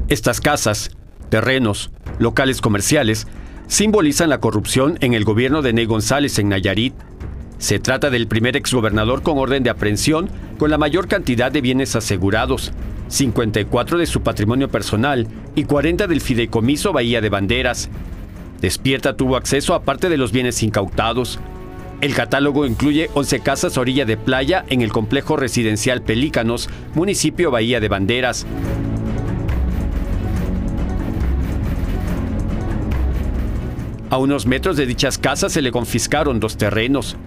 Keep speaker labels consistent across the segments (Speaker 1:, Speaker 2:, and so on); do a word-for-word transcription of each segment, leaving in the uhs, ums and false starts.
Speaker 1: Estas casas, terrenos, locales comerciales, simbolizan la corrupción en el gobierno de Ney González en Nayarit. Se trata del primer exgobernador con orden de aprehensión con la mayor cantidad de bienes asegurados, cincuenta y cuatro de su patrimonio personal y cuarenta del fideicomiso Bahía de Banderas. Despierta tuvo acceso a parte de los bienes incautados. El catálogo incluye once casas a orilla de playa en el complejo residencial Pelícanos, municipio Bahía de Banderas. A unos metros de dichas casas se le confiscaron dos terrenos.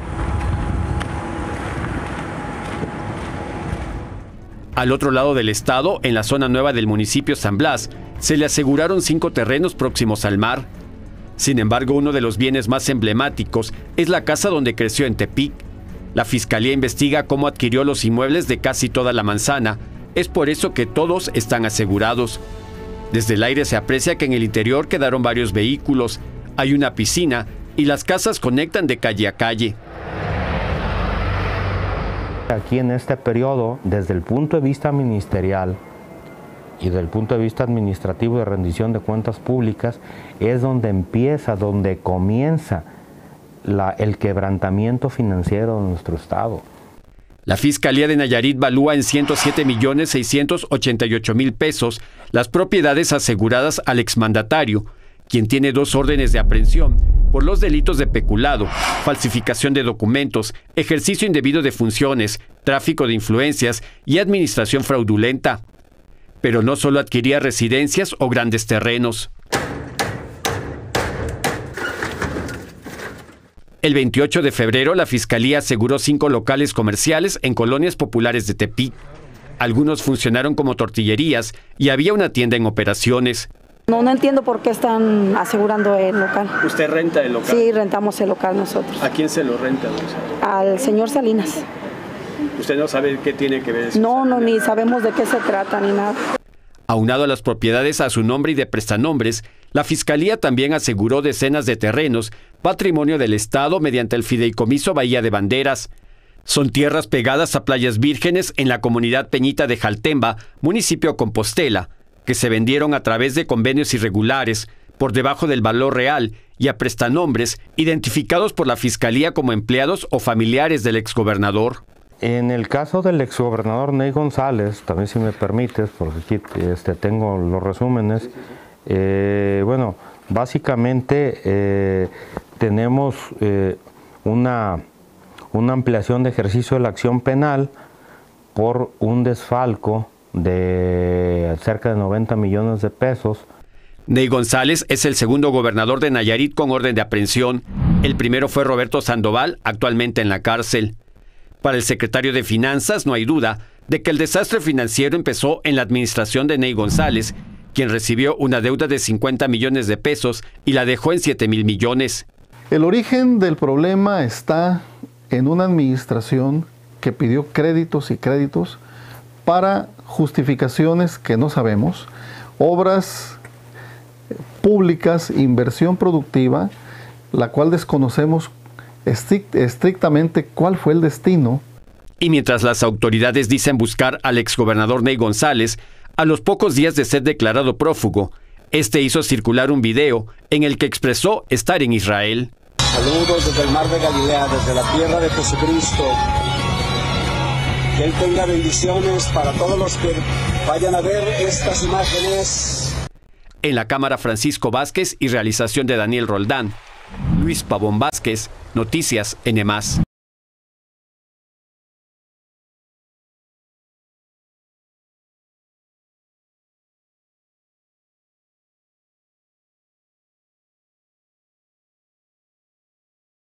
Speaker 1: Al otro lado del estado, en la zona nueva del municipio San Blas, se le aseguraron cinco terrenos próximos al mar. Sin embargo, uno de los bienes más emblemáticos es la casa donde creció en Tepic. La Fiscalía investiga cómo adquirió los inmuebles de casi toda la manzana. Es por eso que todos están asegurados. Desde el aire se aprecia que en el interior quedaron varios vehículos, hay una piscina y las casas conectan de calle a calle.
Speaker 2: Aquí en este periodo, desde el punto de vista ministerial y desde el punto de vista administrativo de rendición de cuentas públicas, es donde empieza, donde comienza la, el quebrantamiento financiero de nuestro Estado.
Speaker 1: La Fiscalía de Nayarit valúa en ciento siete millones seiscientos ochenta y ocho mil pesos las propiedades aseguradas al exmandatario, quien tiene dos órdenes de aprehensión por los delitos de peculado, falsificación de documentos, ejercicio indebido de funciones, tráfico de influencias y administración fraudulenta. Pero no solo adquiría residencias o grandes terrenos. El veintiocho de febrero, la Fiscalía aseguró cinco locales comerciales en colonias populares de Tepic. Algunos funcionaron como tortillerías y había una tienda en operaciones.
Speaker 3: No, no entiendo por qué están asegurando el local.
Speaker 4: ¿Usted renta el local?
Speaker 3: Sí, rentamos el local nosotros.
Speaker 4: ¿A quién se lo renta?
Speaker 3: Al señor Salinas.
Speaker 4: ¿Usted no sabe qué tiene que ver eso?
Speaker 3: No, no, ni sabemos de qué se trata ni nada.
Speaker 1: Aunado a las propiedades a su nombre y de prestanombres, la Fiscalía también aseguró decenas de terrenos, patrimonio del Estado mediante el fideicomiso Bahía de Banderas. Son tierras pegadas a playas vírgenes en la comunidad Peñita de Jaltemba, municipio Compostela, que se vendieron a través de convenios irregulares, por debajo del valor real y a prestanombres identificados por la Fiscalía como empleados o familiares del exgobernador.
Speaker 2: En el caso del exgobernador Ney González, también si me permites, porque aquí este, tengo los resúmenes, eh, bueno, básicamente eh, tenemos eh, una, una ampliación de ejercicio de la acción penal por un desfalco de cerca de noventa millones de pesos.
Speaker 1: Ney González es el segundo gobernador de Nayarit con orden de aprehensión. El primero fue Roberto Sandoval, actualmente en la cárcel. Para el secretario de Finanzas no hay duda de que el desastre financiero empezó en la administración de Ney González, quien recibió una deuda de cincuenta millones de pesos y la dejó en siete mil millones.
Speaker 5: El origen del problema está en una administración que pidió créditos y créditos para justificaciones que no sabemos, obras públicas, inversión productiva, la cual desconocemos estrictamente cuál fue el destino.
Speaker 1: Y mientras las autoridades dicen buscar al exgobernador Ney González, a los pocos días de ser declarado prófugo, este hizo circular un video en el que expresó estar en Israel.
Speaker 6: Saludos desde el mar de Galilea, desde la tierra de Jesucristo. Que Él tenga bendiciones para todos los que vayan a ver estas imágenes.
Speaker 1: En la cámara Francisco Vázquez y realización de Daniel Roldán. Luis Pavón Vázquez, Noticias N más.